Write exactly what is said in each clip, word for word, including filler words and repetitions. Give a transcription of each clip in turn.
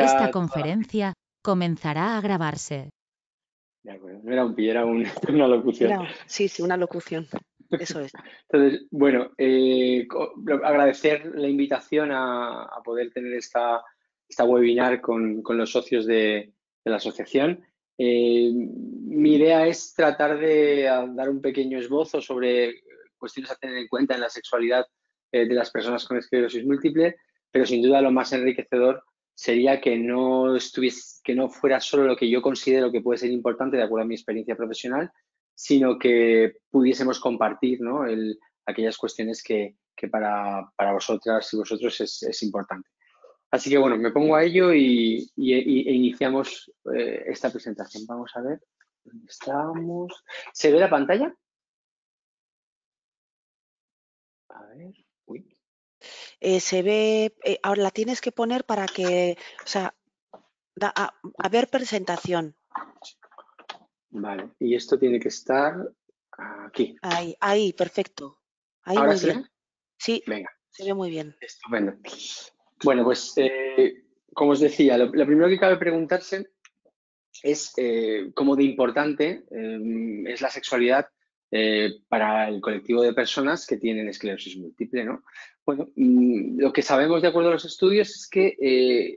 Esta toda- conferencia comenzará a grabarse. De acuerdo, no era un pi, era un- una locución. Era- sí, sí, una locución. Eso es. Entonces, bueno, eh, co- agradecer la invitación a, a poder tener esta, esta webinar con, con los socios de, de la asociación. Eh, mi idea es tratar de a, dar un pequeño esbozo sobre cuestiones a tener en cuenta en la sexualidad eh, de las personas con esclerosis múltiple, pero sin duda lo más enriquecedor sería que no estuviese, que no fuera solo lo que yo considero que puede ser importante de acuerdo a mi experiencia profesional, sino que pudiésemos compartir, ¿no? El, aquellas cuestiones que, que para, para vosotras y vosotros es, es importante. Así que bueno, me pongo a ello y, y, y e iniciamos eh, esta presentación. Vamos a ver dónde estamos. ¿Se ve la pantalla? A ver, uy. Eh, se ve, eh, ahora la tienes que poner para que, o sea, da, a, a ver presentación. Vale, y esto tiene que estar aquí. Ahí, ahí, perfecto. Ahí ¿Ahora muy se bien. ve? Sí, Venga. se ve muy bien. Estupendo. Bueno, pues eh, como os decía, lo, lo primero que cabe preguntarse es eh, cómo de importante eh, es la sexualidad eh, para el colectivo de personas que tienen esclerosis múltiple, ¿no? Bueno, mm, lo que sabemos de acuerdo a los estudios es que eh,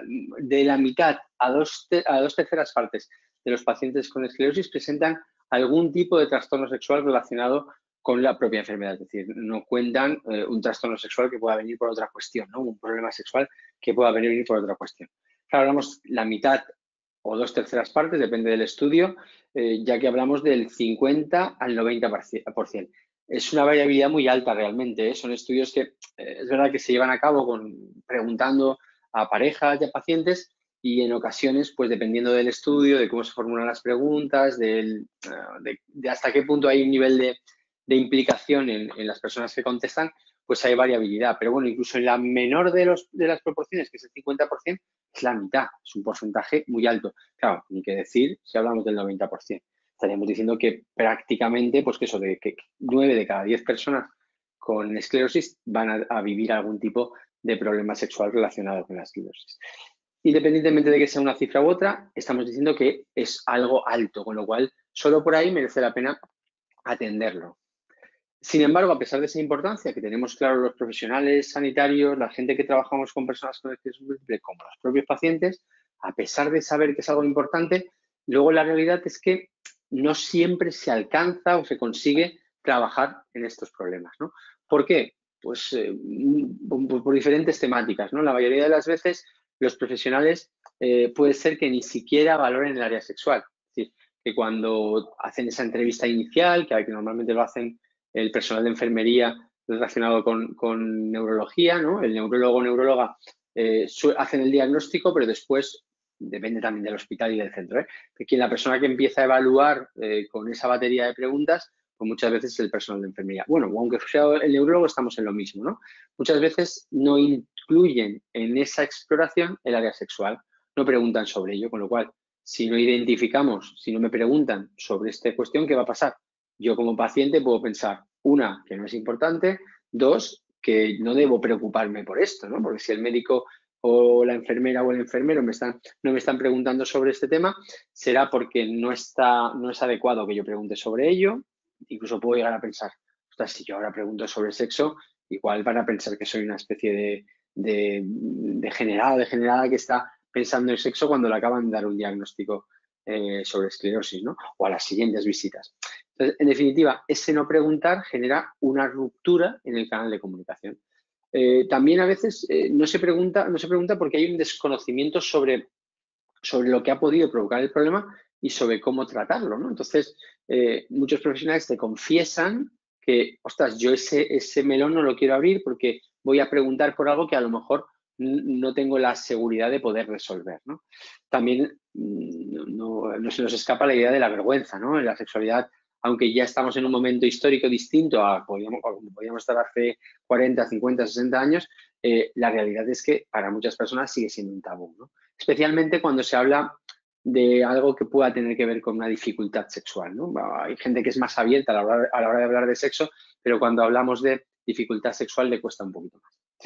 de la mitad a dos, te- a dos terceras partes de los pacientes con esclerosis presentan algún tipo de trastorno sexual relacionado con la propia enfermedad, es decir, no cuentan eh, un trastorno sexual que pueda venir por otra cuestión, ¿no? Un problema sexual que pueda venir por otra cuestión. Claro, hablamos la mitad o dos terceras partes, depende del estudio, eh, ya que hablamos del cincuenta al noventa por ciento. Es una variabilidad muy alta realmente, ¿eh? Son estudios que eh, es verdad que se llevan a cabo con, preguntando a parejas y a pacientes y en ocasiones, pues dependiendo del estudio, de cómo se formulan las preguntas, del, uh, de, de hasta qué punto hay un nivel de, de implicación en, en las personas que contestan, pues hay variabilidad. Pero bueno, incluso en la menor de, los, de las proporciones, que es el cincuenta por ciento, es la mitad, es un porcentaje muy alto. Claro, ni que decir si hablamos del noventa por ciento. Estaríamos diciendo que prácticamente, pues que eso, de que nueve de cada diez personas con esclerosis van a, a vivir algún tipo de problema sexual relacionado con la esclerosis. Independientemente de que sea una cifra u otra, estamos diciendo que es algo alto, con lo cual solo por ahí merece la pena atenderlo. Sin embargo, a pesar de esa importancia que tenemos claro los profesionales sanitarios, la gente que trabajamos con personas con esclerosis múltiple, como los propios pacientes, a pesar de saber que es algo importante, luego la realidad es que no siempre se alcanza o se consigue trabajar en estos problemas, ¿no? ¿Por qué? Pues eh, por, por diferentes temáticas, ¿no? La mayoría de las veces los profesionales eh, puede ser que ni siquiera valoren el área sexual. Es decir, que cuando hacen esa entrevista inicial, que, que normalmente lo hacen el personal de enfermería relacionado con, con neurología, ¿no? El neurólogo o neuróloga eh, hacen el diagnóstico, pero después depende también del hospital y del centro, ¿eh? Que la persona que empieza a evaluar eh, con esa batería de preguntas, pues muchas veces es el personal de enfermería. Bueno, aunque sea el neurólogo, estamos en lo mismo, ¿no? Muchas veces no incluyen en esa exploración el área sexual, no preguntan sobre ello, con lo cual, si no identificamos, si no me preguntan sobre esta cuestión, ¿qué va a pasar? Yo como paciente puedo pensar, una, que no es importante, dos, que no debo preocuparme por esto, ¿no? Porque si el médico o la enfermera o el enfermero me están, no me están preguntando sobre este tema, será porque no, está, no es adecuado que yo pregunte sobre ello. Incluso puedo llegar a pensar, ostras, si yo ahora pregunto sobre sexo, igual van a pensar que soy una especie de, de, de generado, degenerada que está pensando en sexo cuando le acaban de dar un diagnóstico eh, sobre esclerosis, ¿no? O a las siguientes visitas. Entonces, en definitiva, ese no preguntar genera una ruptura en el canal de comunicación. Eh, también a veces eh, no se pregunta, no se pregunta porque hay un desconocimiento sobre, sobre lo que ha podido provocar el problema y sobre cómo tratarlo, ¿no? Entonces, eh, muchos profesionales te confiesan que, ostras, yo ese, ese melón no lo quiero abrir porque voy a preguntar por algo que a lo mejor no tengo la seguridad de poder resolver, ¿no? También no, no, no se nos escapa la idea de la vergüenza, ¿no? En la sexualidad, aunque ya estamos en un momento histórico distinto a como podíamos estar hace cuarenta, cincuenta, sesenta años, eh, la realidad es que para muchas personas sigue siendo un tabú, ¿no? Especialmente cuando se habla de algo que pueda tener que ver con una dificultad sexual, ¿no? Hay gente que es más abierta a la hora, a la hora de hablar de sexo, pero cuando hablamos de dificultad sexual le cuesta un poquito más.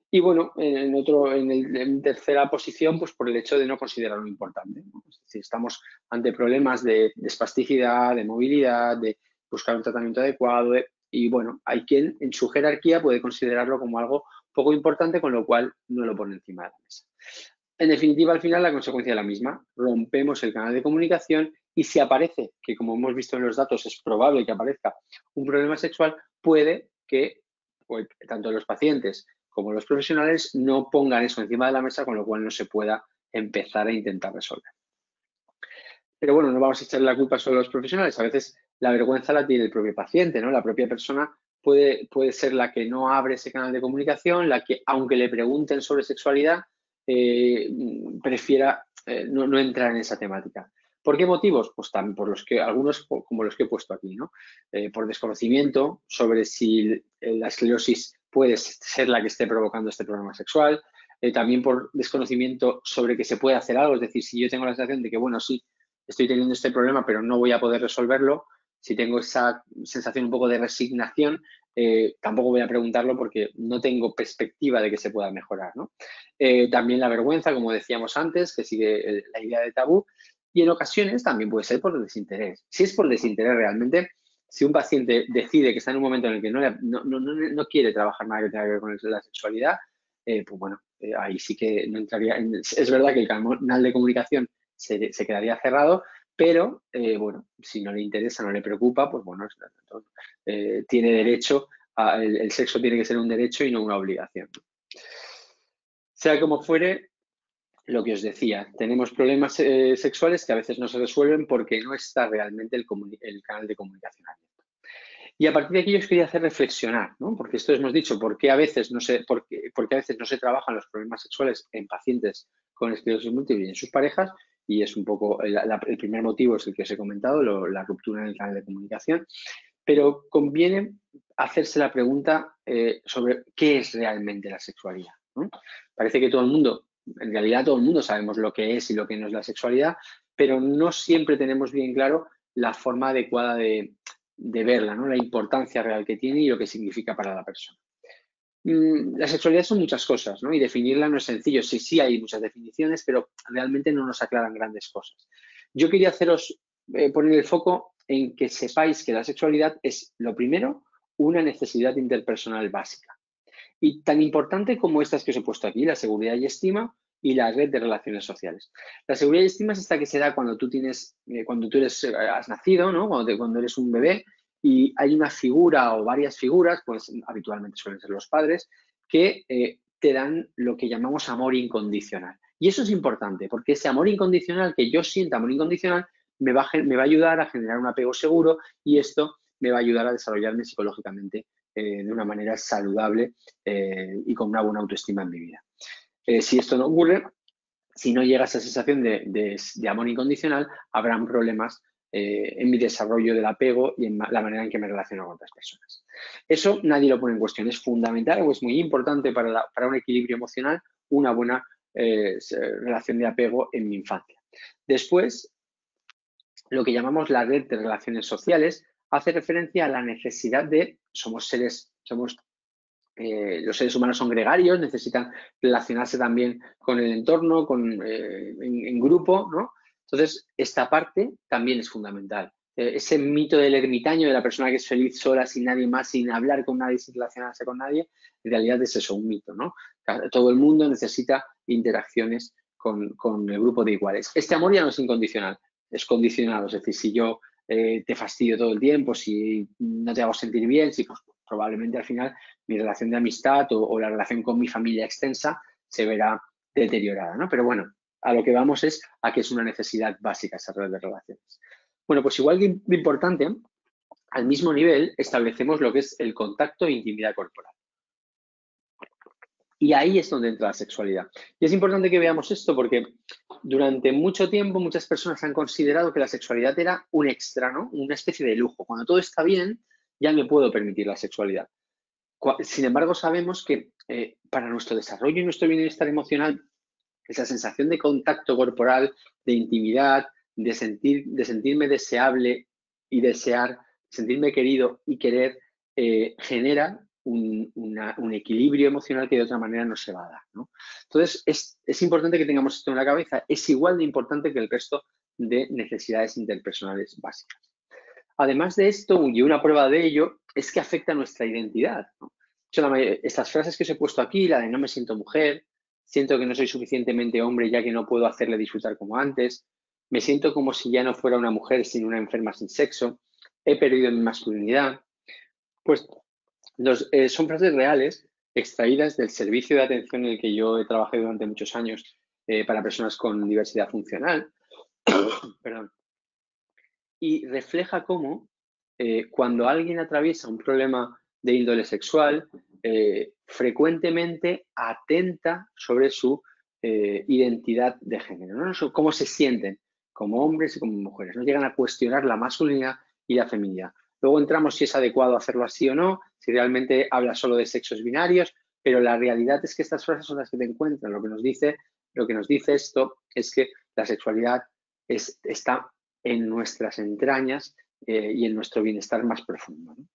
Y bueno, en, otro, en, el, en tercera posición, pues por el hecho de no considerarlo importante, ¿no? Es decir, estamos ante problemas de, de espasticidad, de movilidad, de buscar un tratamiento adecuado de, y bueno, hay quien en su jerarquía puede considerarlo como algo poco importante, con lo cual no lo pone encima de la mesa. En definitiva, al final la consecuencia es la misma. Rompemos el canal de comunicación y si aparece, que como hemos visto en los datos es probable que aparezca un problema sexual, puede que pues, tanto los pacientes como los profesionales no pongan eso encima de la mesa, con lo cual no se pueda empezar a intentar resolver. Pero bueno, no vamos a echarle la culpa solo a los profesionales. A veces la vergüenza la tiene el propio paciente, ¿no? La propia persona puede, puede ser la que no abre ese canal de comunicación, la que, aunque le pregunten sobre sexualidad, eh, prefiera eh, no, no entrar en esa temática. ¿Por qué motivos? Pues también por los que, algunos como los que he puesto aquí, ¿no? Eh, por desconocimiento sobre si la esclerosis puede ser la que esté provocando este problema sexual, eh, también por desconocimiento sobre que se puede hacer algo, es decir, si yo tengo la sensación de que, bueno, sí, estoy teniendo este problema, pero no voy a poder resolverlo, si tengo esa sensación un poco de resignación, eh, tampoco voy a preguntarlo porque no tengo perspectiva de que se pueda mejorar, ¿no? Eh, también la vergüenza, como decíamos antes, que sigue la idea de tabú, y en ocasiones también puede ser por desinterés. Si es por desinterés realmente, si un paciente decide que está en un momento en el que no, no, no, no quiere trabajar nada que tenga que ver con la sexualidad, eh, pues bueno, eh, ahí sí que no entraría. En, es verdad que el canal de comunicación se, se quedaría cerrado, pero eh, bueno, si no le interesa, no le preocupa, pues bueno, eh, tiene derecho, a, el, el sexo tiene que ser un derecho y no una obligación. Sea como fuere, lo que os decía, tenemos problemas eh, sexuales que a veces no se resuelven porque no está realmente el, el canal de comunicación abierto. Y a partir de aquí yo os quería hacer reflexionar, ¿no? Porque esto hemos dicho, ¿por qué a veces no se, por qué, por qué a veces no se trabajan los problemas sexuales en pacientes con esclerosis múltiple y en sus parejas? Y es un poco, el, la, el primer motivo es el que os he comentado, lo, la ruptura en el canal de comunicación. Pero conviene hacerse la pregunta eh, sobre qué es realmente la sexualidad, ¿no? Parece que todo el mundo, en realidad todo el mundo sabemos lo que es y lo que no es la sexualidad, pero no siempre tenemos bien claro la forma adecuada de, de verla, ¿no? La importancia real que tiene y lo que significa para la persona. Mm, la sexualidad son muchas cosas, ¿no? Y definirla no es sencillo. Sí, sí hay muchas definiciones, pero realmente no nos aclaran grandes cosas. Yo quería haceros eh, poner el foco en que sepáis que la sexualidad es, lo primero, una necesidad interpersonal básica. Y tan importante como estas que os he puesto aquí, la seguridad y estima y la red de relaciones sociales. La seguridad y estima es esta que se da cuando tú tienes, eh, cuando tú eres, eh, has nacido, ¿no? Cuando, te, cuando eres un bebé y hay una figura o varias figuras, pues habitualmente suelen ser los padres, que eh, te dan lo que llamamos amor incondicional. Y eso es importante, porque ese amor incondicional, que yo sienta amor incondicional, me va, a, me va a ayudar a generar un apego seguro y esto me va a ayudar a desarrollarme psicológicamente eh, de una manera saludable eh, y con una buena autoestima en mi vida. Eh, si esto no ocurre, si no llega a esa sensación de, de, de amor incondicional, habrán problemas eh, en mi desarrollo del apego y en la manera en que me relaciono con otras personas. Eso nadie lo pone en cuestión. Es fundamental o es muy importante para, la, para un equilibrio emocional una buena eh, relación de apego en mi infancia. Después, lo que llamamos la red de relaciones sociales hace referencia a la necesidad de, somos seres, somos Eh, los seres humanos son gregarios, necesitan relacionarse también con el entorno, con, eh, en, en grupo, ¿no? Entonces, esta parte también es fundamental. Eh, ese mito del ermitaño, de la persona que es feliz sola, sin nadie más, sin hablar con nadie, sin relacionarse con nadie, en realidad es eso, un mito, ¿no? Todo el mundo necesita interacciones con, con el grupo de iguales. Este amor ya no es incondicional, es condicionado. Es decir, si yo eh, te fastidio todo el tiempo, si no te hago sentir bien, si pues, probablemente al final mi relación de amistad o, o la relación con mi familia extensa se verá deteriorada, ¿no? Pero bueno, a lo que vamos es a que es una necesidad básica esa red de relaciones. Bueno, pues igual de importante, al mismo nivel establecemos lo que es el contacto e intimidad corporal. Y ahí es donde entra la sexualidad. Y es importante que veamos esto porque durante mucho tiempo muchas personas han considerado que la sexualidad era un extra, ¿no? Una especie de lujo. Cuando todo está bien, ya me puedo permitir la sexualidad. Sin embargo, sabemos que eh, para nuestro desarrollo y nuestro bienestar emocional, esa sensación de contacto corporal, de intimidad, de, sentir, de sentirme deseable y desear, sentirme querido y querer, eh, genera un, una, un equilibrio emocional que de otra manera no se va a dar, ¿no? Entonces, es, es importante que tengamos esto en la cabeza. Es igual de importante que el resto de necesidades interpersonales básicas. Además de esto, y una prueba de ello, es que afecta a nuestra identidad, ¿no? Estas frases que os he puesto aquí, la de no me siento mujer, siento que no soy suficientemente hombre ya que no puedo hacerle disfrutar como antes, me siento como si ya no fuera una mujer sino una enferma sin sexo, he perdido mi masculinidad, pues los, eh, son frases reales extraídas del servicio de atención en el que yo he trabajado durante muchos años eh, para personas con diversidad funcional. Perdón. Y refleja cómo eh, cuando alguien atraviesa un problema de índole sexual, eh, frecuentemente atenta sobre su eh, identidad de género, ¿no? Sobre cómo se sienten como hombres y como mujeres. No llegan a cuestionar la masculinidad y la feminidad. Luego entramos si es adecuado hacerlo así o no, si realmente habla solo de sexos binarios, pero la realidad es que estas frases son las que te encuentran. Lo que nos dice, lo que nos dice esto es que la sexualidad es, está en nuestras entrañas eh, y en nuestro bienestar más profundo, ¿no?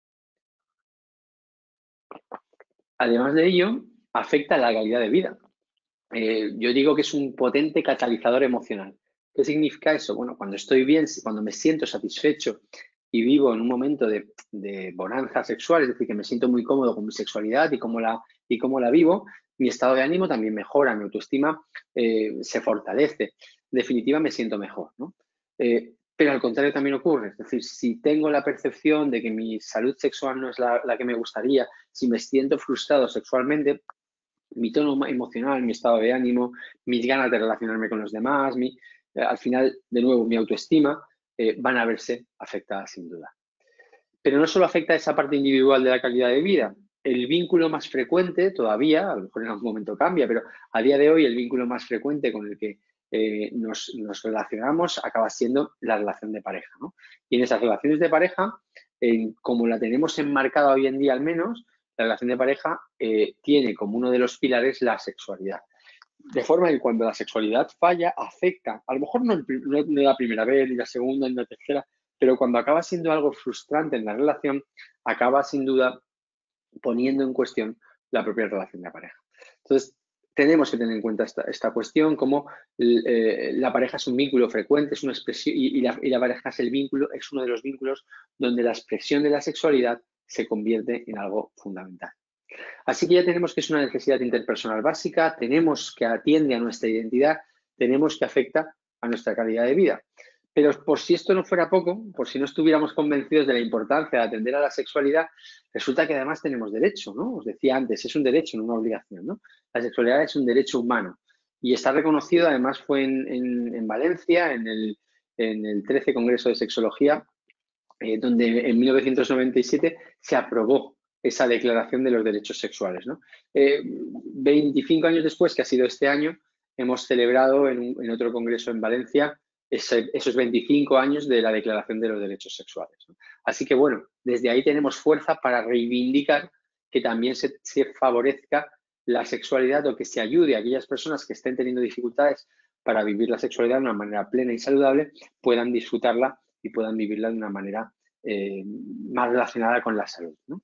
Además de ello, afecta a la calidad de vida. Eh, yo digo que es un potente catalizador emocional. ¿Qué significa eso? Bueno, cuando estoy bien, cuando me siento satisfecho y vivo en un momento de, de bonanza sexual, es decir, que me siento muy cómodo con mi sexualidad y cómo la, y cómo la vivo, mi estado de ánimo también mejora, mi autoestima eh, se fortalece. En definitiva, me siento mejor, ¿no? Eh, pero al contrario también ocurre. Es decir, si tengo la percepción de que mi salud sexual no es la, la que me gustaría, si me siento frustrado sexualmente, mi tono emocional, mi estado de ánimo, mis ganas de relacionarme con los demás, mi, eh, al final, de nuevo, mi autoestima, eh, van a verse afectadas sin duda. Pero no solo afecta a esa parte individual de la calidad de vida. El vínculo más frecuente todavía, a lo mejor en algún momento cambia, pero a día de hoy el vínculo más frecuente con el que eh, nos, nos relacionamos acaba siendo la relación de pareja, ¿no? Y en esas relaciones de pareja, eh, como la tenemos enmarcada hoy en día al menos, la relación de pareja eh, tiene como uno de los pilares la sexualidad. De forma que cuando la sexualidad falla, afecta, a lo mejor no, no, no la primera vez, ni la segunda, ni la tercera, pero cuando acaba siendo algo frustrante en la relación, acaba sin duda poniendo en cuestión la propia relación de pareja. Entonces, tenemos que tener en cuenta esta, esta cuestión, como eh, la pareja es un vínculo frecuente, es una expresión, y, y, la, y la pareja es el vínculo, es uno de los vínculos donde la expresión de la sexualidad se convierte en algo fundamental. Así que ya tenemos que es una necesidad interpersonal básica, tenemos que atiende a nuestra identidad, tenemos que afecta a nuestra calidad de vida. Pero por si esto no fuera poco, por si no estuviéramos convencidos de la importancia de atender a la sexualidad, resulta que además tenemos derecho, ¿no? Os decía antes, es un derecho, no una obligación, ¿no? La sexualidad es un derecho humano y está reconocido, además fue en, en, en Valencia, en el, en el trece Congreso de Sexología, eh, donde en mil novecientos noventa y siete se aprobó esa declaración de los derechos sexuales, ¿no? Eh, veinticinco años después, que ha sido este año, hemos celebrado en, un, en otro congreso en Valencia ese, esos veinticinco años de la declaración de los derechos sexuales, ¿no? Así que, bueno, desde ahí tenemos fuerza para reivindicar que también se, se favorezca la sexualidad o que se ayude a aquellas personas que estén teniendo dificultades para vivir la sexualidad de una manera plena y saludable, puedan disfrutarla y puedan vivirla de una manera eh, más relacionada con la salud, ¿no?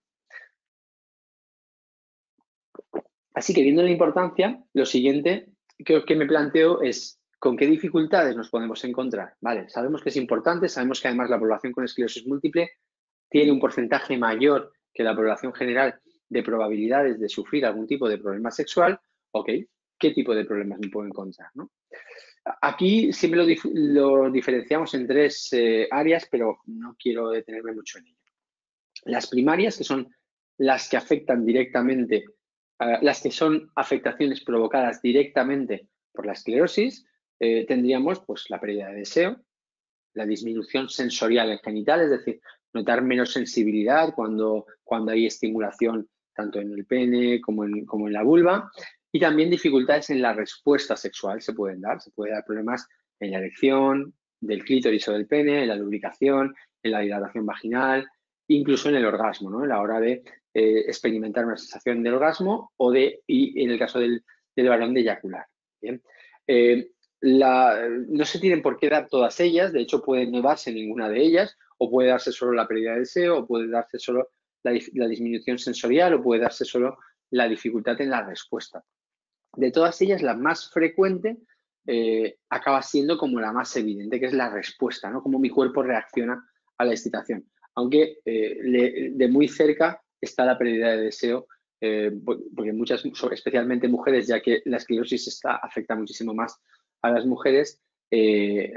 Así que, viendo la importancia, lo siguiente que, que me planteo es ¿con qué dificultades nos podemos encontrar? Vale, sabemos que es importante, sabemos que además la población con esclerosis múltiple tiene un porcentaje mayor que la población general de probabilidades de sufrir algún tipo de problema sexual. Ok, ¿qué tipo de problemas me puedo encontrar, ¿no? Aquí siempre lo, dif lo diferenciamos en tres eh, áreas, pero no quiero detenerme mucho en ello. Las primarias, que son las que afectan directamente, uh, las que son afectaciones provocadas directamente por la esclerosis, eh, tendríamos pues la pérdida de deseo, la disminución sensorial en genital, es decir, notar menos sensibilidad cuando, cuando hay estimulación tanto en el pene como en, como en la vulva, y también dificultades en la respuesta sexual se pueden dar. Se pueden dar problemas en la erección del clítoris o del pene, en la lubricación, en la dilatación vaginal, incluso en el orgasmo, ¿no? A la hora de eh, experimentar una sensación de orgasmo o de, y en el caso del, del varón, de eyacular. ¿Bien? Eh, la, no se tienen por qué dar todas ellas, de hecho puede no darse ninguna de ellas, o puede darse solo la pérdida de deseo, o puede darse solo la, la disminución sensorial o puede darse solo la dificultad en la respuesta. De todas ellas, la más frecuente eh, acaba siendo como la más evidente, que es la respuesta, ¿no? Cómo mi cuerpo reacciona a la excitación. Aunque eh, le, de muy cerca está la pérdida de deseo, eh, porque muchas, especialmente mujeres, ya que la esclerosis está, afecta muchísimo más a las mujeres, eh,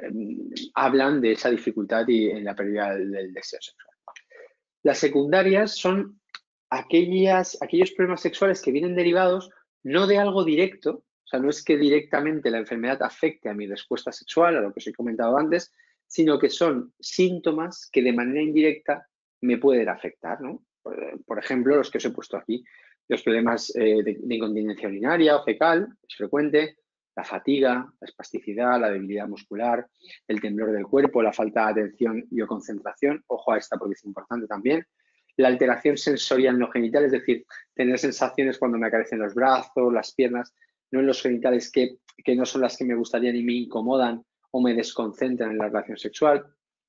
hablan de esa dificultad y en la pérdida del, del deseo sexual. Las secundarias son aquellas, aquellos problemas sexuales que vienen derivados no de algo directo, o sea, no es que directamente la enfermedad afecte a mi respuesta sexual, a lo que os he comentado antes, sino que son síntomas que de manera indirecta me pueden afectar, ¿no? Por, por ejemplo, los que os he puesto aquí, los problemas eh, de, de incontinencia urinaria o fecal, es frecuente, la fatiga, la espasticidad, la debilidad muscular, el temblor del cuerpo, la falta de atención y o concentración, ojo a esta porque es importante también, la alteración sensorial no genital, es decir, tener sensaciones cuando me acarician los brazos, las piernas, no en los genitales que, que no son las que me gustarían y me incomodan o me desconcentran en la relación sexual,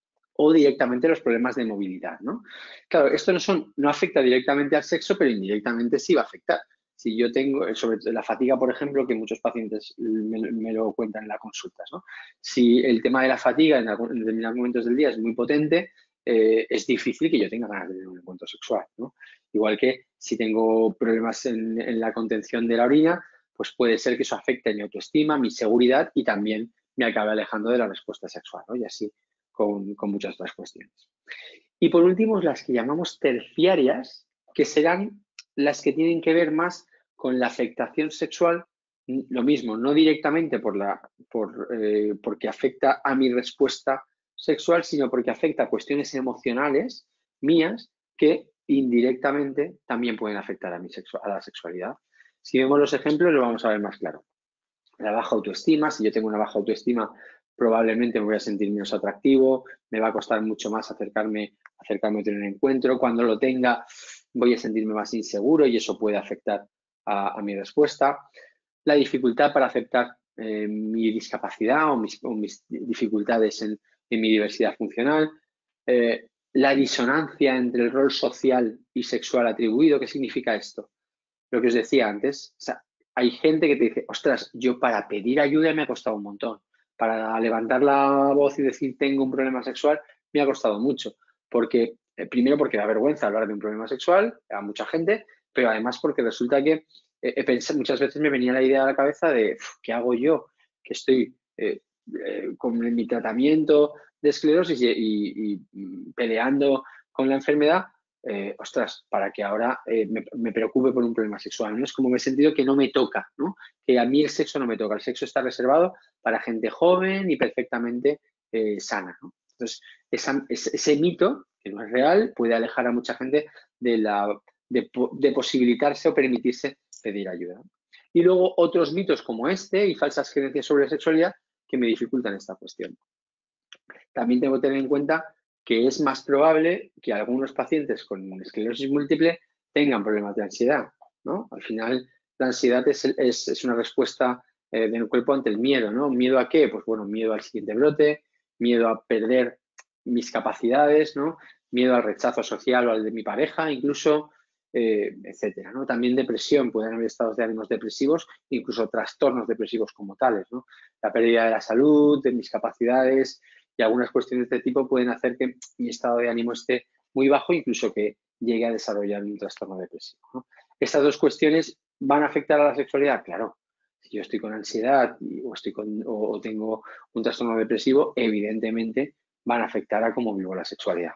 o directamente los problemas de movilidad, ¿no? Claro, esto no, son, no afecta directamente al sexo, pero indirectamente sí va a afectar. Si yo tengo, sobre la fatiga, por ejemplo, que muchos pacientes me, me lo cuentan en las consultas, ¿no? Si el tema de la fatiga en, algún, en determinados momentos del día es muy potente, eh, es difícil que yo tenga ganas de tener un encuentro sexual, ¿no? Igual que si tengo problemas en, en la contención de la orina, pues puede ser que eso afecte mi autoestima, mi seguridad y también me acabe alejando de la respuesta sexual, ¿no? Y así con, con muchas otras cuestiones. Y por último, las que llamamos terciarias, que serán las que tienen que ver más con la afectación sexual, lo mismo, no directamente por la, por, eh, porque afecta a mi respuesta sexual, sino porque afecta a cuestiones emocionales mías que indirectamente también pueden afectar a, mi sexu- a la sexualidad. Si vemos los ejemplos, lo vamos a ver más claro. La baja autoestima, si yo tengo una baja autoestima, probablemente me voy a sentir menos atractivo, me va a costar mucho más acercarme, acercarme a tener un encuentro. Cuando lo tenga, voy a sentirme más inseguro y eso puede afectar a, a mi respuesta. La dificultad para aceptar eh, mi discapacidad o mis, o mis dificultades en, en, mi diversidad funcional. Eh, la disonancia entre el rol social y sexual atribuido. ¿Qué significa esto? Lo que os decía antes, o sea, hay gente que te dice, ostras, yo para pedir ayuda me ha costado un montón. Para levantar la voz y decir tengo un problema sexual me ha costado mucho. Porque, eh, primero porque da vergüenza hablar de un problema sexual a mucha gente, pero además porque resulta que eh, he pensado, muchas veces me venía la idea a la cabeza de ¿qué hago yo? Que estoy eh, eh, con mi tratamiento de esclerosis y, y, y peleando con la enfermedad. Eh, ostras, para que ahora eh, me, me preocupe por un problema sexual, ¿no? Es como me he sentido que no me toca, ¿no? Que a mí el sexo no me toca, el sexo está reservado para gente joven y perfectamente eh, sana, ¿no? Entonces, esa, ese, ese mito, que no es real, puede alejar a mucha gente de, la, de, de posibilitarse o permitirse pedir ayuda, ¿no? Y luego otros mitos como este y falsas creencias sobre la sexualidad que me dificultan esta cuestión. También tengo que tener en cuenta que es más probable que algunos pacientes con esclerosis múltiple tengan problemas de ansiedad, ¿no? Al final, la ansiedad es, es, es una respuesta eh, del cuerpo ante el miedo, ¿no? ¿Miedo a qué? Pues bueno, miedo al siguiente brote, miedo a perder mis capacidades, ¿no? Miedo al rechazo social o al de mi pareja, incluso, eh, etcétera, ¿no? También depresión, pueden haber estados de ánimos depresivos, incluso trastornos depresivos como tales, ¿no? La pérdida de la salud, de mis capacidades, y algunas cuestiones de este tipo pueden hacer que mi estado de ánimo esté muy bajo, incluso que llegue a desarrollar un trastorno depresivo, ¿no? Estas dos cuestiones van a afectar a la sexualidad, claro. Si yo estoy con ansiedad o, estoy con, o tengo un trastorno depresivo, evidentemente van a afectar a cómo vivo la sexualidad.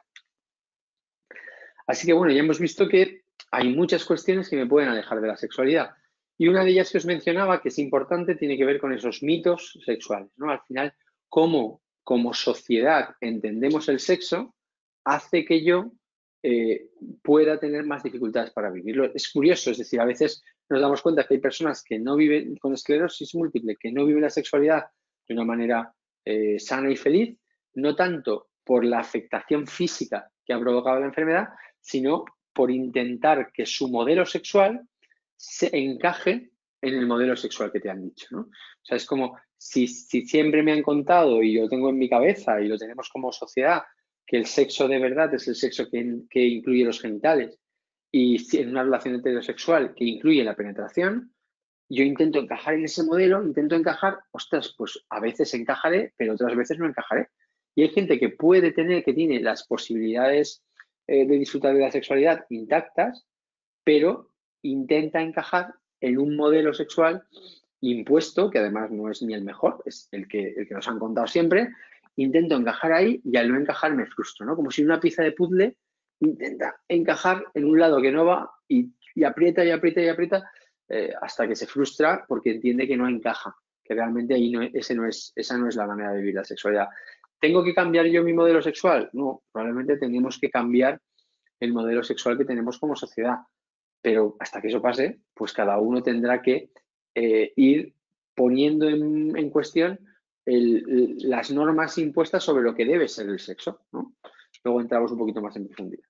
Así que bueno, ya hemos visto que hay muchas cuestiones que me pueden alejar de la sexualidad. Y una de ellas que os mencionaba, que es importante, tiene que ver con esos mitos sexuales, ¿no? Al final, cómo como sociedad entendemos el sexo, hace que yo eh, pueda tener más dificultades para vivirlo. Es curioso, es decir, a veces nos damos cuenta que hay personas que no viven con esclerosis múltiple, que no viven la sexualidad de una manera eh, sana y feliz, no tanto por la afectación física que ha provocado la enfermedad, sino por intentar que su modelo sexual se encaje en el modelo sexual que te han dicho, ¿no? O sea, es como si, si siempre me han contado y yo tengo en mi cabeza y lo tenemos como sociedad, que el sexo de verdad es el sexo que, que incluye los genitales y si en una relación heterosexual que incluye la penetración, yo intento encajar en ese modelo, intento encajar, ostras, pues a veces encajaré, pero otras veces no encajaré. Y hay gente que puede tener, que tiene las posibilidades eh, de disfrutar de la sexualidad intactas, pero intenta encajar en un modelo sexual impuesto, que además no es ni el mejor, es el que, el que nos han contado siempre. Intento encajar ahí y al no encajar me frustro, ¿no? Como si una pieza de puzzle intenta encajar en un lado que no va y, y aprieta y aprieta y aprieta eh, hasta que se frustra porque entiende que no encaja, que realmente ahí no, ese no es, esa no es la manera de vivir la sexualidad. ¿Tengo que cambiar yo mi modelo sexual? No, probablemente tenemos que cambiar el modelo sexual que tenemos como sociedad. Pero hasta que eso pase, pues cada uno tendrá que eh, ir poniendo en, en cuestión el, las normas impuestas sobre lo que debe ser el sexo, ¿no? Luego entramos un poquito más en profundidad.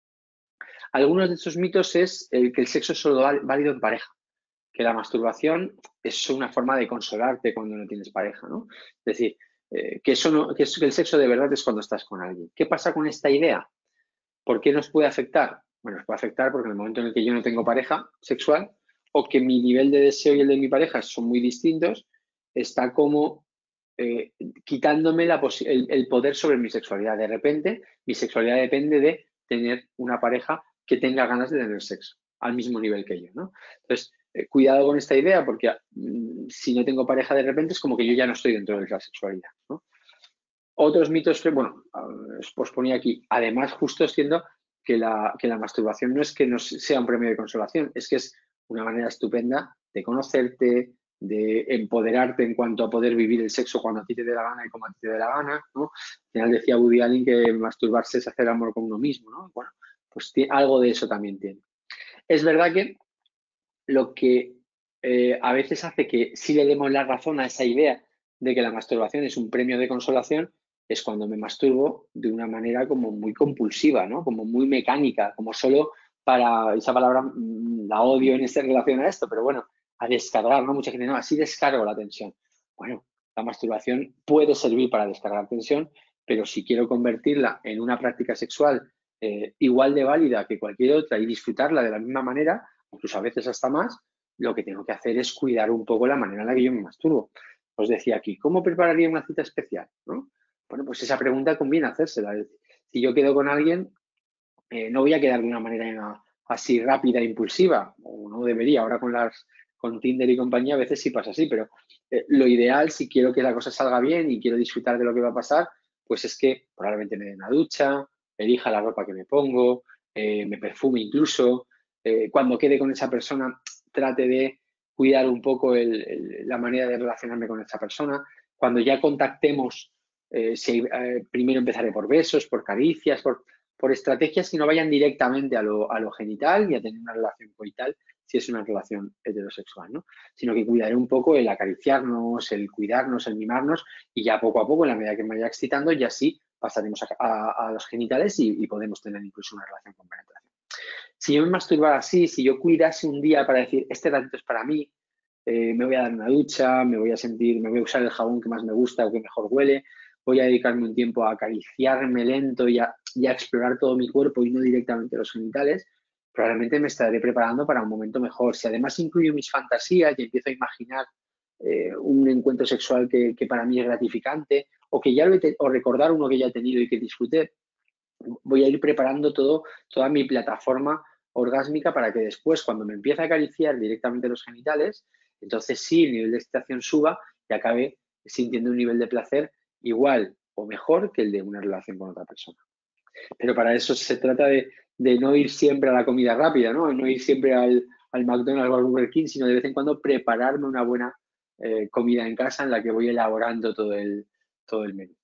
Algunos de estos mitos es el que el sexo es solo válido en pareja, que la masturbación es una forma de consolarte cuando no tienes pareja, ¿no? Es decir, eh, que, eso no, que, eso, que el sexo de verdad es cuando estás con alguien. ¿Qué pasa con esta idea? ¿Por qué nos puede afectar? Bueno, nos puede afectar porque en el momento en el que yo no tengo pareja sexual o que mi nivel de deseo y el de mi pareja son muy distintos, está como eh, quitándome la el, el poder sobre mi sexualidad. De repente, mi sexualidad depende de tener una pareja que tenga ganas de tener sexo al mismo nivel que yo, ¿no? Entonces, eh, cuidado con esta idea porque mm, si no tengo pareja de repente es como que yo ya no estoy dentro de la sexualidad, ¿no? Otros mitos que, bueno, os ponía aquí, además justo siendo que la, que la masturbación no es que no sea un premio de consolación, es que es una manera estupenda de conocerte, de empoderarte en cuanto a poder vivir el sexo cuando a ti te dé la gana y como a ti te dé la gana, ¿no? Al final decía Woody Allen que masturbarse es hacer amor con uno mismo, ¿no? Bueno, pues algo de eso también tiene. Es verdad que lo que eh, a veces hace que sí le demos la razón a esa idea de que la masturbación es un premio de consolación es cuando me masturbo de una manera como muy compulsiva, ¿no? Como muy mecánica, como solo para, esa palabra mmm, la odio en esta relación a esto, pero bueno, a descargar, ¿no? Mucha gente, no, así descargo la tensión. Bueno, la masturbación puede servir para descargar tensión, pero si quiero convertirla en una práctica sexual eh, igual de válida que cualquier otra y disfrutarla de la misma manera, incluso a veces hasta más, lo que tengo que hacer es cuidar un poco la manera en la que yo me masturbo. Os decía aquí, ¿cómo prepararía una cita especial? ¿No? Bueno, pues esa pregunta conviene hacérsela. Si yo quedo con alguien, eh, no voy a quedar de una manera así rápida e impulsiva, o no debería. Ahora con las con Tinder y compañía a veces sí pasa así, pero eh, lo ideal, si quiero que la cosa salga bien y quiero disfrutar de lo que va a pasar, pues es que probablemente me dé una ducha, elija la ropa que me pongo, eh, me perfume incluso. Eh, cuando quede con esa persona, trate de cuidar un poco el, el, la manera de relacionarme con esa persona. Cuando ya contactemos, eh, si, eh, primero empezaré por besos, por caricias, por, por estrategias que no vayan directamente a lo, a lo genital y a tener una relación coital si es una relación heterosexual, ¿no? Sino que cuidaré un poco el acariciarnos, el cuidarnos, el mimarnos y ya poco a poco, en la medida que me vaya excitando, ya sí pasaremos a, a, a los genitales y, y podemos tener incluso una relación con penetración. Si yo me masturbara así, si yo cuidase un día para decir, este ratito es para mí, eh, me voy a dar una ducha, me voy a sentir, me voy a usar el jabón que más me gusta o que mejor huele, voy a dedicarme un tiempo a acariciarme lento y a, y a explorar todo mi cuerpo y no directamente los genitales, probablemente me estaré preparando para un momento mejor. Si además incluyo mis fantasías y empiezo a imaginar eh, un encuentro sexual que, que para mí es gratificante o que ya lo he o recordar uno que ya he tenido y que disfruté, voy a ir preparando todo, toda mi plataforma orgásmica para que después, cuando me empiece a acariciar directamente los genitales, entonces sí, el nivel de excitación suba y acabe sintiendo un nivel de placer igual o mejor que el de una relación con otra persona. Pero para eso se trata de, de no ir siempre a la comida rápida, ¿no? No ir siempre al, al McDonald's o al Burger King, sino de vez en cuando prepararme una buena eh, comida en casa en la que voy elaborando todo el, todo el menú.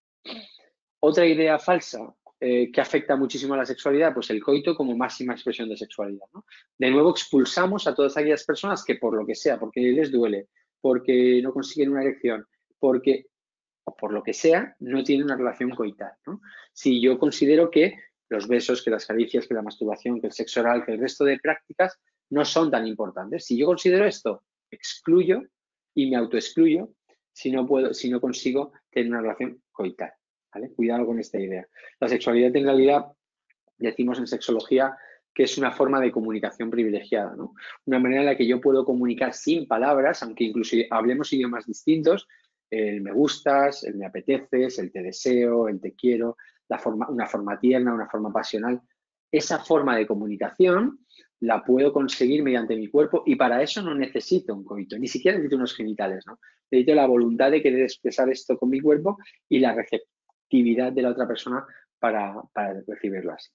Otra idea falsa eh, que afecta muchísimo a la sexualidad, pues el coito como máxima expresión de sexualidad, ¿no? De nuevo expulsamos a todas aquellas personas que por lo que sea, porque les duele, porque no consiguen una erección, porque o por lo que sea, no tienen una relación coital, ¿no? Si yo considero que los besos, que las caricias, que la masturbación, que el sexo oral, que el resto de prácticas no son tan importantes. Si yo considero esto, excluyo y me autoexcluyo si no puedo, si no consigo tener una relación coital, ¿vale? Cuidado con esta idea. La sexualidad en realidad, decimos en sexología, que es una forma de comunicación privilegiada, ¿no? Una manera en la que yo puedo comunicar sin palabras, aunque incluso hablemos idiomas distintos, el me gustas, el me apeteces, el te deseo, el te quiero, la forma, una forma tierna, una forma pasional. Esa forma de comunicación la puedo conseguir mediante mi cuerpo y para eso no necesito un coito, ni siquiera necesito unos genitales, ¿no? Necesito la voluntad de querer expresar esto con mi cuerpo y la receptividad de la otra persona para, para recibirlo así.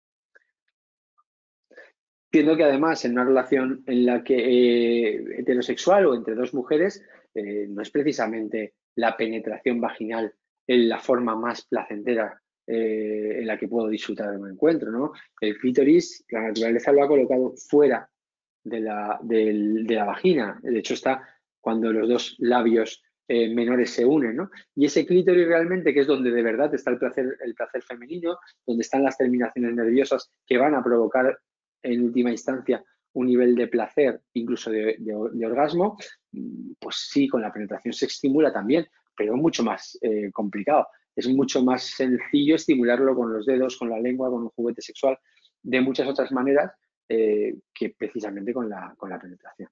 Entiendo que además en una relación en la que eh, heterosexual o entre dos mujeres eh, no es precisamente la penetración vaginal en la forma más placentera eh, en la que puedo disfrutar de un encuentro, ¿no? El clítoris, la naturaleza lo ha colocado fuera de la, de, de la vagina. De hecho está cuando los dos labios eh, menores se unen, ¿no? Y ese clítoris realmente, que es donde de verdad está el placer, el placer femenino, donde están las terminaciones nerviosas que van a provocar en última instancia un nivel de placer, incluso de, de, de orgasmo, pues sí, con la penetración se estimula también, pero es mucho más eh, complicado. Es mucho más sencillo estimularlo con los dedos, con la lengua, con un juguete sexual, de muchas otras maneras eh, que precisamente con la, con la penetración.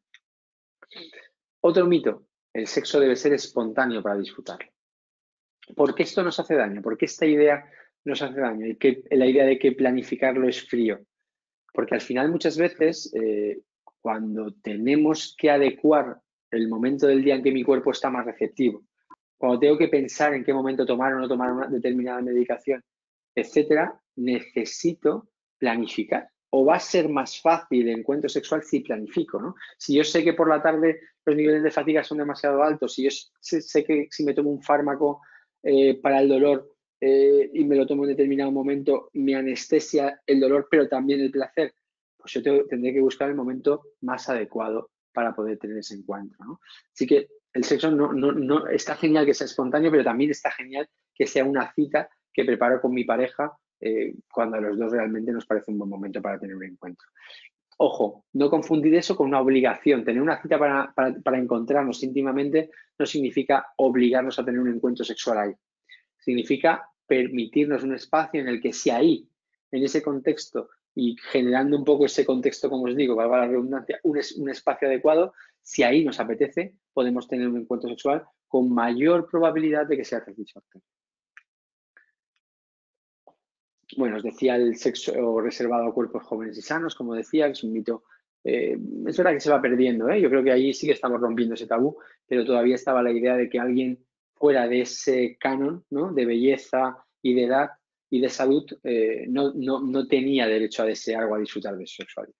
Otro mito, el sexo debe ser espontáneo para disfrutarlo. ¿Por qué esto nos hace daño? ¿Por qué esta idea nos hace daño? Y que la idea de que planificarlo es frío. Porque al final muchas veces eh, cuando tenemos que adecuar el momento del día en que mi cuerpo está más receptivo, cuando tengo que pensar en qué momento tomar o no tomar una determinada medicación, etcétera, necesito planificar. O va a ser más fácil el encuentro sexual si planifico, ¿no? Si yo sé que por la tarde los niveles de fatiga son demasiado altos, si yo sé, sé que si me tomo un fármaco eh, para el dolor eh, y me lo tomo en determinado momento, me anestesia el dolor, pero también el placer, pues yo tengo, tendré que buscar el momento más adecuado para poder tener ese encuentro, ¿no? Así que el sexo no, no, no está genial que sea espontáneo, pero también está genial que sea una cita que preparo con mi pareja eh, cuando a los dos realmente nos parece un buen momento para tener un encuentro. Ojo, no confundir eso con una obligación. Tener una cita para, para, para encontrarnos íntimamente no significa obligarnos a tener un encuentro sexual ahí. Significa permitirnos un espacio en el que si ahí, en ese contexto y generando un poco ese contexto, como os digo, valga la redundancia, un, es, un espacio adecuado, si ahí nos apetece, podemos tener un encuentro sexual con mayor probabilidad de que sea satisfactorio. Bueno, os decía el sexo reservado a cuerpos jóvenes y sanos, como decía, que es un mito. Eh, es verdad que se va perdiendo, ¿eh? Yo creo que allí sí que estamos rompiendo ese tabú, pero todavía estaba la idea de que alguien fuera de ese canon, ¿no? De belleza y de edad y de salud, eh, no, no, no tenía derecho a desear o a disfrutar de su sexualidad.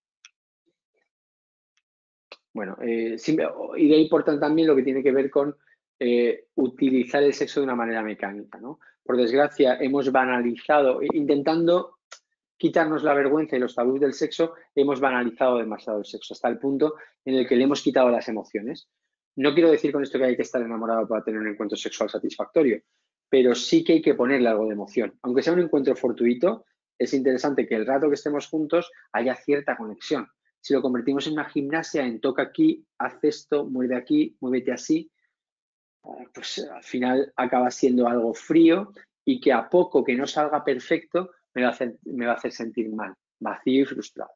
Bueno, eh, idea importante también lo que tiene que ver con eh, utilizar el sexo de una manera mecánica, ¿no? Por desgracia, hemos banalizado, intentando quitarnos la vergüenza y los tabús del sexo, hemos banalizado demasiado el sexo, hasta el punto en el que le hemos quitado las emociones. No quiero decir con esto que hay que estar enamorado para tener un encuentro sexual satisfactorio, pero sí que hay que ponerle algo de emoción. Aunque sea un encuentro fortuito, es interesante que el rato que estemos juntos haya cierta conexión. Si lo convertimos en una gimnasia, en toca aquí, haz esto, muerde aquí, muévete así, pues al final acaba siendo algo frío y que a poco que no salga perfecto me va a hacer, me va a hacer sentir mal, vacío y frustrado.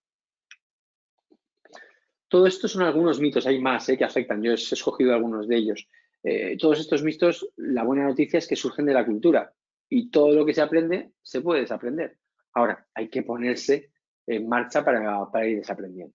Todo esto son algunos mitos, hay más eh, que afectan, yo he escogido algunos de ellos. Eh, todos estos mitos, la buena noticia es que surgen de la cultura y todo lo que se aprende se puede desaprender. Ahora, hay que ponerse en marcha para, para ir desaprendiendo.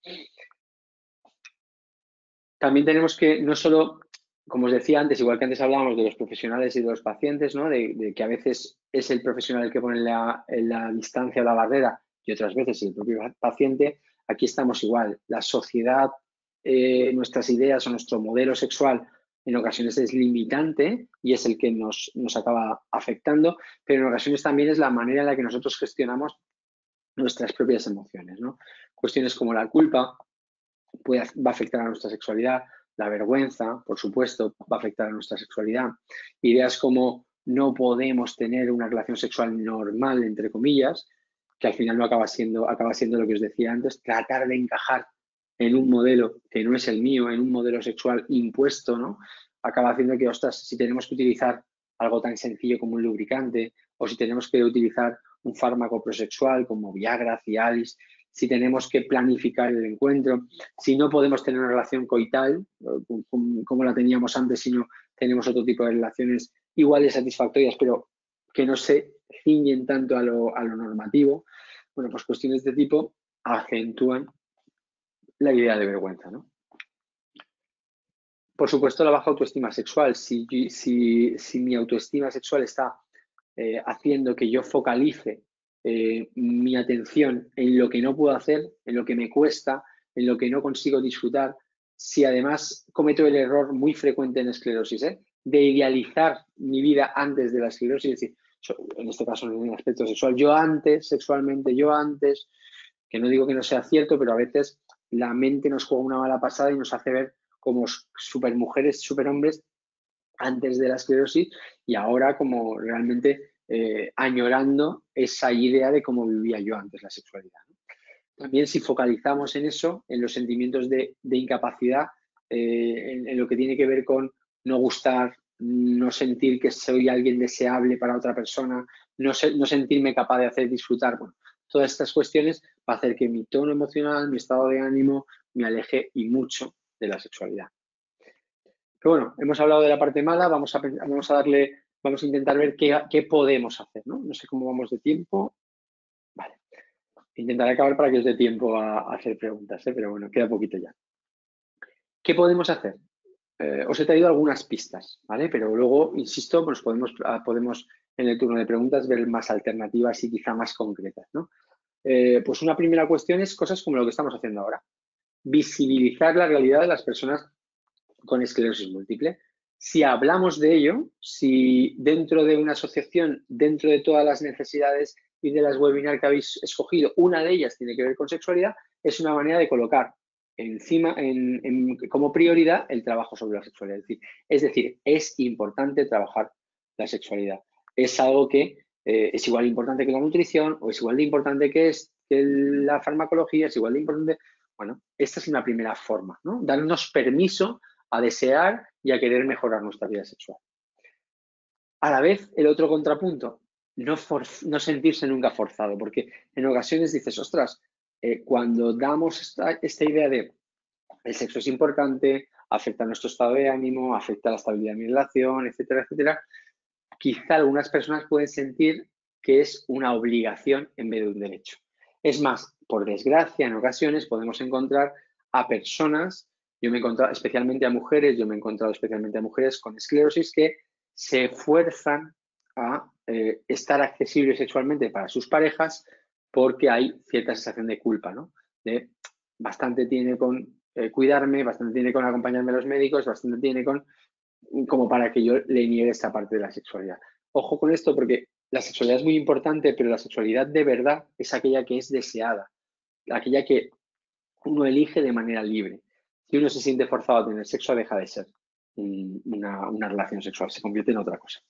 También tenemos que no solo, como os decía antes, igual que antes hablábamos de los profesionales y de los pacientes, ¿no? de, de que a veces es el profesional el que pone la, la distancia o la barrera y otras veces el propio paciente, aquí estamos igual. La sociedad, eh, nuestras ideas o nuestro modelo sexual en ocasiones es limitante y es el que nos, nos acaba afectando, pero en ocasiones también es la manera en la que nosotros gestionamos nuestras propias emociones, ¿no? Cuestiones como la culpa puede, va a afectar a nuestra sexualidad, la vergüenza, por supuesto, va a afectar a nuestra sexualidad. Ideas como no podemos tener una relación sexual normal, entre comillas, que al final no acaba siendo, acaba siendo lo que os decía antes, tratar de encajar en un modelo que no es el mío, en un modelo sexual impuesto, ¿no? Acaba haciendo que, ostras, si tenemos que utilizar algo tan sencillo como un lubricante o si tenemos que utilizar un fármaco prosexual como Viagra, Cialis, si tenemos que planificar el encuentro, si no podemos tener una relación coital, como la teníamos antes, sino tenemos otro tipo de relaciones iguales satisfactorias, pero que no se ciñen tanto a lo, a lo normativo. Bueno, pues cuestiones de este tipo acentúan la idea de vergüenza, ¿no? Por supuesto, la baja autoestima sexual. Si, si, si mi autoestima sexual está eh, haciendo que yo focalice eh, mi atención en lo que no puedo hacer, en lo que me cuesta, en lo que no consigo disfrutar, si además cometo el error muy frecuente en esclerosis, ¿eh? de idealizar mi vida antes de la esclerosis, es decir, en este caso en el aspecto sexual, yo antes, sexualmente, yo antes, que no digo que no sea cierto, pero a veces la mente nos juega una mala pasada y nos hace ver como supermujeres, superhombres antes de la esclerosis y ahora como realmente eh, añorando esa idea de cómo vivía yo antes la sexualidad, ¿no? También si focalizamos en eso, en los sentimientos de, de incapacidad, eh, en, en lo que tiene que ver con no gustar, no sentir que soy alguien deseable para otra persona, no, se, no sentirme capaz de hacer disfrutar, bueno, todas estas cuestiones va a hacer que mi tono emocional, mi estado de ánimo me aleje y mucho de la sexualidad. Pero bueno, hemos hablado de la parte mala, vamos a, vamos a darle, vamos a intentar ver qué, qué podemos hacer, ¿no? No sé cómo vamos de tiempo. Vale. Intentaré acabar para que os dé tiempo a, a hacer preguntas, ¿eh? Pero bueno, queda poquito ya. ¿Qué podemos hacer? Eh, os he traído algunas pistas, ¿vale? Pero luego, insisto, pues podemos, podemos en el turno de preguntas ver más alternativas y quizá más concretas, ¿no? Eh, pues una primera cuestión es cosas como lo que estamos haciendo ahora. Visibilizar la realidad de las personas con esclerosis múltiple. Si hablamos de ello, si dentro de una asociación, dentro de todas las necesidades y de las webinars que habéis escogido, una de ellas tiene que ver con sexualidad, es una manera de colocar encima, en, en, como prioridad, el trabajo sobre la sexualidad. Es decir, es, decir, es importante trabajar la sexualidad. Es algo que eh, es igual de importante que la nutrición o es igual de importante que, es, que la farmacología, es igual de importante. Bueno, esta es una primera forma, ¿no? Darnos permiso a desear y a querer mejorar nuestra vida sexual. A la vez, el otro contrapunto, no, for, no sentirse nunca forzado, porque en ocasiones dices, ostras, eh, cuando damos esta, esta idea de el sexo es importante, afecta a nuestro estado de ánimo, afecta a la estabilidad de mi relación, etcétera, etcétera, quizá algunas personas pueden sentir que es una obligación en vez de un derecho. Es más, por desgracia, en ocasiones podemos encontrar a personas, yo me he encontrado especialmente a mujeres, yo me he encontrado especialmente a mujeres con esclerosis que se fuerzan a eh, estar accesibles sexualmente para sus parejas porque hay cierta sensación de culpa, ¿no? De bastante tiene con eh, cuidarme, bastante tiene con acompañarme a los médicos, bastante tiene con como para que yo le niegue esta parte de la sexualidad. Ojo con esto porque la sexualidad es muy importante, pero la sexualidad de verdad es aquella que es deseada, aquella que uno elige de manera libre. Si uno se siente forzado a tener sexo, deja de ser una, una relación sexual, se convierte en otra cosa.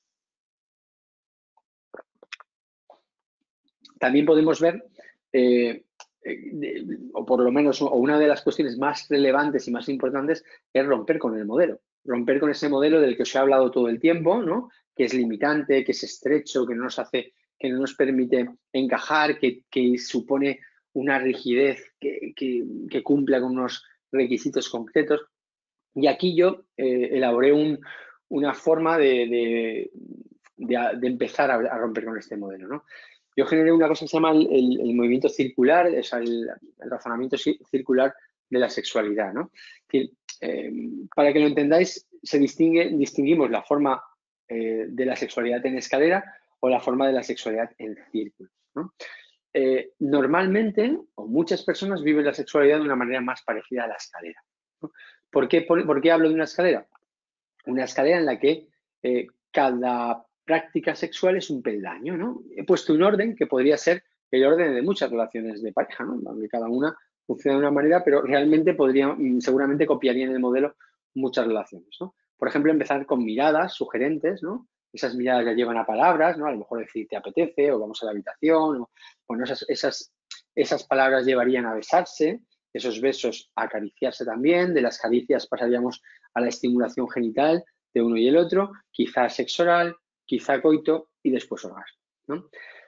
También podemos ver, eh, eh, o por lo menos, o una de las cuestiones más relevantes y más importantes es romper con el modelo. Romper con ese modelo del que os he hablado todo el tiempo, ¿no? Que es limitante, que es estrecho, que no nos hace, que no nos permite encajar, que, que supone una rigidez que, que, que cumpla con unos requisitos concretos. Y aquí yo eh, elaboré un, una forma de, de, de, de empezar a, a romper con este modelo, ¿no? Yo generé una cosa que se llama el, el, el movimiento circular, o sea, el, el razonamiento circular de la sexualidad, ¿no? Es decir, eh, para que lo entendáis, se distingue, distinguimos la forma eh, de la sexualidad en escalera o la forma de la sexualidad en círculos, ¿no? Eh, normalmente, o muchas personas viven la sexualidad de una manera más parecida a la escalera, ¿no? ¿Por qué, por, ¿Por qué hablo de una escalera? Una escalera en la que eh, cada práctica sexual es un peldaño, ¿no? He puesto un orden que podría ser el orden de muchas relaciones de pareja, ¿no? Donde cada una funciona de una manera, pero realmente podría, seguramente copiarían el modelo muchas relaciones, ¿no? Por ejemplo, empezar con miradas sugerentes, ¿no? Esas miradas ya llevan a palabras, ¿no? A lo mejor decir te apetece o vamos a la habitación, o, bueno, esas, esas, esas palabras llevarían a besarse, esos besos a acariciarse también, de las caricias pasaríamos a la estimulación genital de uno y el otro, quizá sexo oral, quizá coito y después orgasmo, ¿no?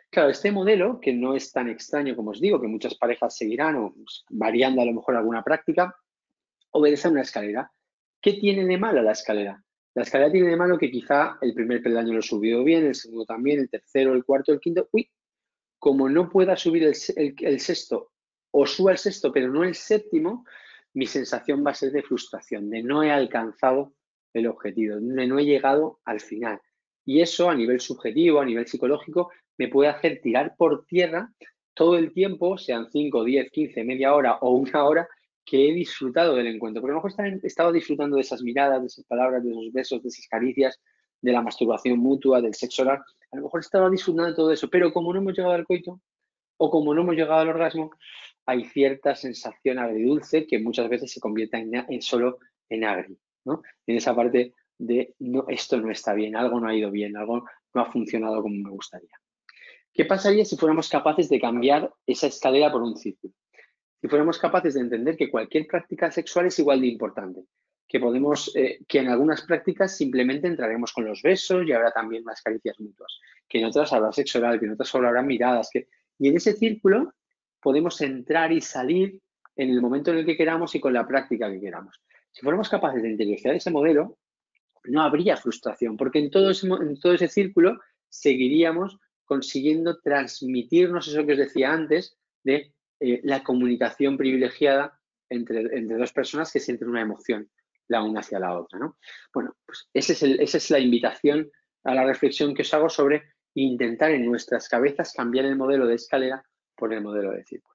Claro, este modelo, que no es tan extraño como os digo, que muchas parejas seguirán o pues, variando a lo mejor alguna práctica, obedece a una escalera. ¿Qué tiene de malo la escalera? La escalera tiene de malo que quizá el primer peldaño lo he subido bien, el segundo también, el tercero, el cuarto, el quinto. Uy, como no pueda subir el, el, el sexto o suba el sexto pero no el séptimo, mi sensación va a ser de frustración, de no he alcanzado el objetivo, de no he llegado al final. Y eso a nivel subjetivo, a nivel psicológico, me puede hacer tirar por tierra todo el tiempo, sean cinco, diez, quince, media hora o una hora, que he disfrutado del encuentro. Porque a lo mejor he estado disfrutando de esas miradas, de esas palabras, de esos besos, de esas caricias, de la masturbación mutua, del sexo oral. A lo mejor estaba disfrutando de todo eso, pero como no hemos llegado al coito o como no hemos llegado al orgasmo, hay cierta sensación agridulce que muchas veces se convierte en, en solo en agri, ¿no? En esa parte de no, esto no está bien, algo no ha ido bien, algo no ha funcionado como me gustaría. ¿Qué pasaría si fuéramos capaces de cambiar esa escalera por un círculo? Si fuéramos capaces de entender que cualquier práctica sexual es igual de importante, que podemos, eh, que en algunas prácticas simplemente entraremos con los besos y habrá también más caricias mutuas, que en otras habrá sexo oral, que en otras solo habrá miradas, que, y en ese círculo podemos entrar y salir en el momento en el que queramos y con la práctica que queramos. Si fuéramos capaces de interiorizar ese modelo, no habría frustración, porque en todo ese, en todo ese círculo seguiríamos consiguiendo transmitirnos eso que os decía antes de eh, la comunicación privilegiada entre, entre dos personas que sienten una emoción la una hacia la otra, ¿no? Bueno, pues ese es el, esa es la invitación a la reflexión que os hago sobre intentar en nuestras cabezas cambiar el modelo de escalera por el modelo de círculo.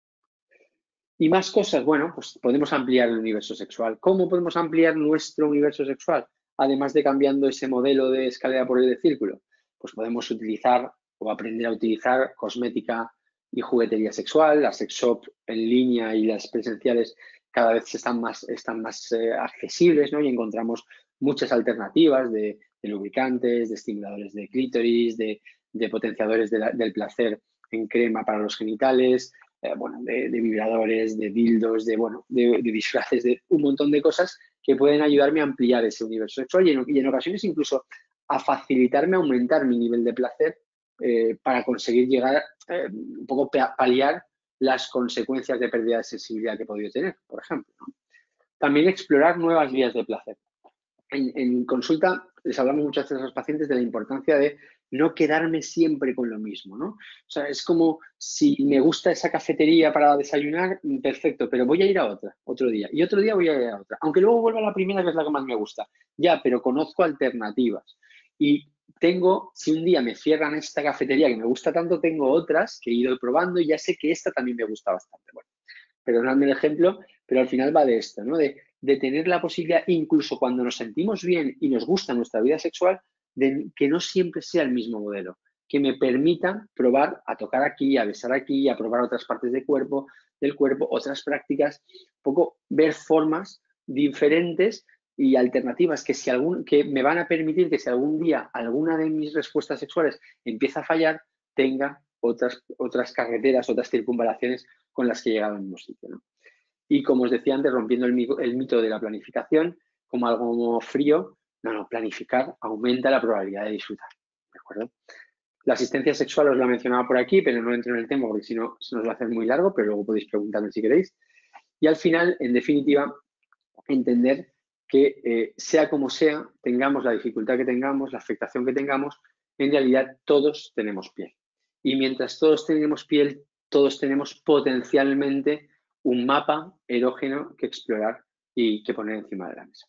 Y más cosas, bueno, pues podemos ampliar el universo sexual. ¿Cómo podemos ampliar nuestro universo sexual? Además de cambiando ese modelo de escalera por el de círculo, pues podemos utilizar o aprender a utilizar cosmética y juguetería sexual. Las sex shop en línea y las presenciales cada vez están más, están más eh, accesibles, ¿no? Y encontramos muchas alternativas de, de lubricantes, de estimuladores de clítoris, de, de potenciadores de la, del placer en crema para los genitales, eh, bueno, de, de vibradores, de dildos, de, bueno, de, de disfraces, de un montón de cosas que pueden ayudarme a ampliar ese universo sexual y en, y en ocasiones incluso a facilitarme, a aumentar mi nivel de placer eh, para conseguir llegar, eh, un poco paliar las consecuencias de pérdida de sensibilidad que he podido tener, por ejemplo, ¿no? También explorar nuevas vías de placer. En, en consulta les hablamos muchas veces a los pacientes de la importancia de no quedarme siempre con lo mismo, ¿no? O sea, es como si me gusta esa cafetería para desayunar, perfecto, pero voy a ir a otra, otro día. Y otro día voy a ir a otra. Aunque luego vuelva a la primera, que es la que más me gusta. Ya, pero conozco alternativas. Y tengo, si un día me cierran esta cafetería que me gusta tanto, tengo otras que he ido probando y ya sé que esta también me gusta bastante. Bueno, perdonadme el ejemplo, pero al final va de esto, ¿no? De, de tener la posibilidad, incluso cuando nos sentimos bien y nos gusta nuestra vida sexual, de que no siempre sea el mismo modelo, que me permita probar a tocar aquí, a besar aquí, a probar otras partes del cuerpo, del cuerpo, otras prácticas, un poco ver formas diferentes y alternativas que, si algún, que me van a permitir que si algún día alguna de mis respuestas sexuales empieza a fallar, tenga otras, otras carreteras, otras circunvalaciones con las que he llegado al mismo sitio, ¿no? Y como os decía antes, rompiendo el, el mito de la planificación como algo frío, no, no, planificar aumenta la probabilidad de disfrutar, ¿de acuerdo? La asistencia sexual os la mencionaba por aquí, pero no entro en el tema porque si no se nos va a hacer muy largo, pero luego podéis preguntarme si queréis. Y al final, en definitiva, entender que eh, sea como sea, tengamos la dificultad que tengamos, la afectación que tengamos, en realidad todos tenemos piel. Y mientras todos tenemos piel, todos tenemos potencialmente un mapa erógeno que explorar y que poner encima de la mesa.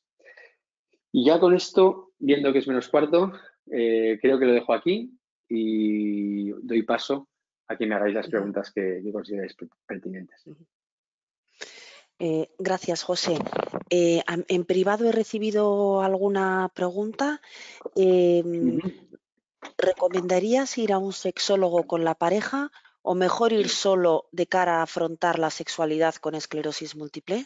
Y ya con esto, viendo que es menos cuarto, eh, creo que lo dejo aquí y doy paso a que me hagáis las preguntas que, que consideráis pertinentes. Eh, gracias, José. Eh, en privado he recibido alguna pregunta. Eh, uh-huh. ¿Recomendarías ir a un sexólogo con la pareja o mejor ir solo de cara a afrontar la sexualidad con esclerosis múltiple?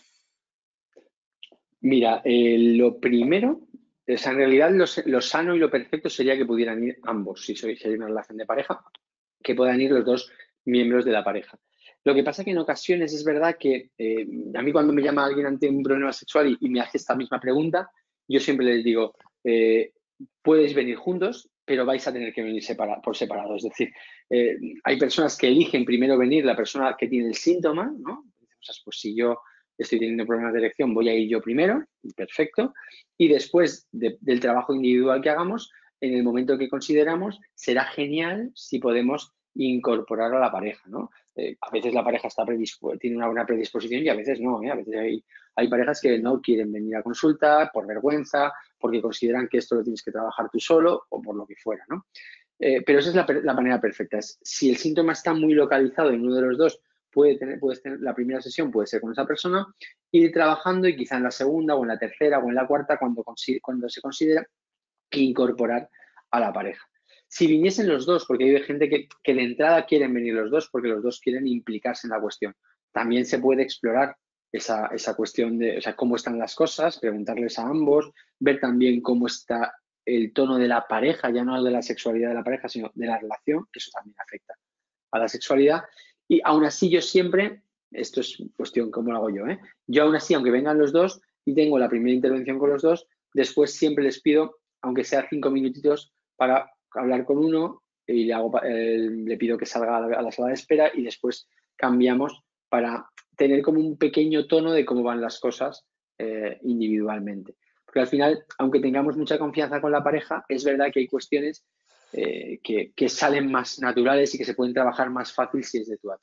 Mira, eh, lo primero, o sea, en realidad lo, lo sano y lo perfecto sería que pudieran ir ambos, si, soy, si hay una relación de pareja, que puedan ir los dos miembros de la pareja. Lo que pasa que en ocasiones es verdad que eh, a mí cuando me llama alguien ante un problema sexual y, y me hace esta misma pregunta, yo siempre les digo, eh, puedes venir juntos, pero vais a tener que venir separa, por separado. Es decir, eh, hay personas que eligen primero venir la persona que tiene el síntoma, ¿no? O sea, pues si yo estoy teniendo problemas de erección, voy a ir yo primero, perfecto, y después de, del trabajo individual que hagamos, en el momento que consideramos, será genial si podemos incorporar a la pareja, ¿no? Eh, a veces la pareja está tiene una buena predisposición y a veces no, ¿eh? A veces hay, hay parejas que no quieren venir a consulta por vergüenza, porque consideran que esto lo tienes que trabajar tú solo o por lo que fuera, ¿no? Eh, pero esa es la, la manera perfecta. Es, si el síntoma está muy localizado en uno de los dos, puede tener, puedes tener, la primera sesión puede ser con esa persona, ir trabajando y quizá en la segunda o en la tercera o en la cuarta, cuando, cuando se considera incorporar a la pareja. Si viniesen los dos, porque hay gente que, que de entrada quieren venir los dos porque los dos quieren implicarse en la cuestión, también se puede explorar esa, esa cuestión de, o sea, cómo están las cosas, preguntarles a ambos, ver también cómo está el tono de la pareja, ya no de la sexualidad de la pareja, sino de la relación, que eso también afecta a la sexualidad. Y aún así yo siempre, esto es cuestión cómo lo hago yo, ¿eh? Yo aún así, aunque vengan los dos y tengo la primera intervención con los dos, después siempre les pido, aunque sea cinco minutitos, para hablar con uno y le, hago, eh, le pido que salga a la, a la sala de espera y después cambiamos para tener como un pequeño tono de cómo van las cosas eh, individualmente. Porque al final, aunque tengamos mucha confianza con la pareja, es verdad que hay cuestiones eh, que, que salen más naturales y que se pueden trabajar más fácil si es de tú a tú.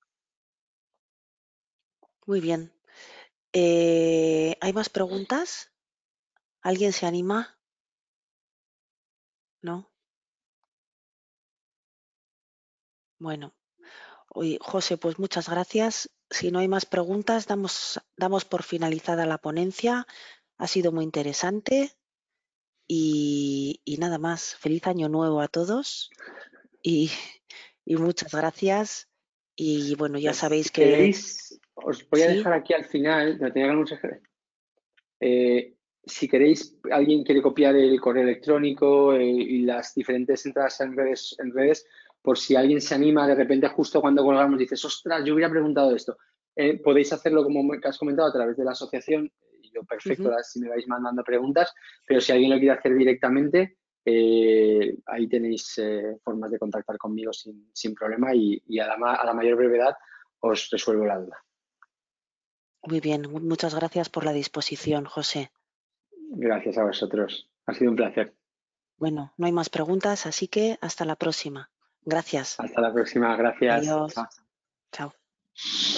Muy bien. Eh, ¿hay más preguntas? ¿Alguien se anima? ¿No? Bueno, oye, José, pues muchas gracias. Si no hay más preguntas, damos, damos por finalizada la ponencia. Ha sido muy interesante y, y nada más. Feliz año nuevo a todos y, y muchas gracias. Y bueno, ya sabéis si que... queréis, os voy a ¿Sí? dejar aquí al final, lo tenía mucho eh, si queréis, alguien quiere copiar el correo electrónico eh, y las diferentes entradas en redes, en redes, por si alguien se anima, de repente justo cuando colgamos dices, ostras, yo hubiera preguntado esto. Eh, podéis hacerlo como has comentado a través de la asociación. Yo perfecto, Uh-huh. si me vais mandando preguntas, pero si alguien lo quiere hacer directamente, eh, ahí tenéis eh, formas de contactar conmigo sin, sin problema y, y a, la, a la mayor brevedad os resuelvo la duda. Muy bien, muchas gracias por la disposición, José. Gracias a vosotros. Ha sido un placer. Bueno, no hay más preguntas, así que hasta la próxima. Gracias. Hasta la próxima. Gracias. Adiós. Chao. Chao.